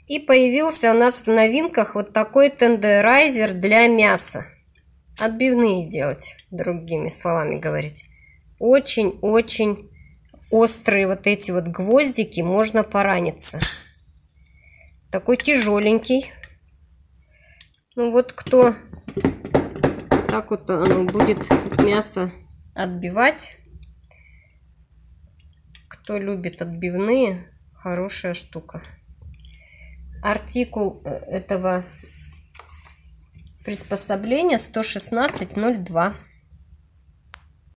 И появился у нас в новинках вот такой тендерайзер для мяса. Отбивные делать, другими словами говорить. Очень-очень острые вот эти вот гвоздики, можно пораниться. Такой тяжеленький. Ну вот кто так вот оно будет мясо отбивать. Кто любит отбивные, хорошая штука. Артикул этого приспособления 116.02.